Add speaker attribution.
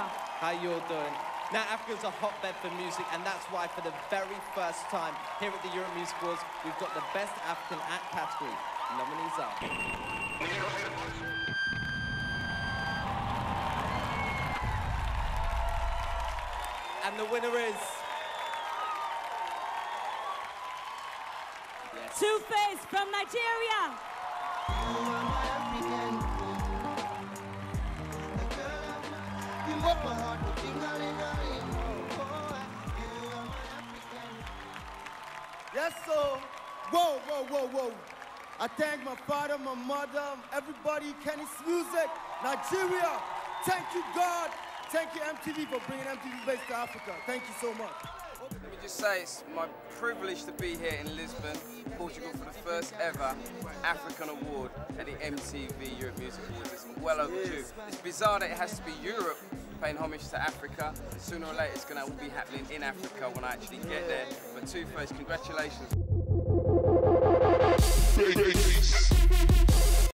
Speaker 1: How you all doing? Now, Africa's a hotbed for music, and that's why for the very first time here at the Europe Music Awards, we've got the Best African Act category. Nominees are... And the winner is... Yes.
Speaker 2: Two-Face from Nigeria.
Speaker 3: Yes, so, whoa, whoa, whoa, whoa. I thank my father, my mother, everybody, Kenny's Music, Nigeria. Thank you, God. Thank you, MTV, for bringing MTV Base to Africa. Thank you so much.
Speaker 4: Let me just say it's my privilege to be here in Lisbon, Portugal, for the first ever African award at the MTV Europe Music Awards. It's well overdue. It's bizarre that it has to be Europe paying homage to Africa. Sooner or later it's going to all be happening in Africa when I actually get there. But Two-Face, congratulations.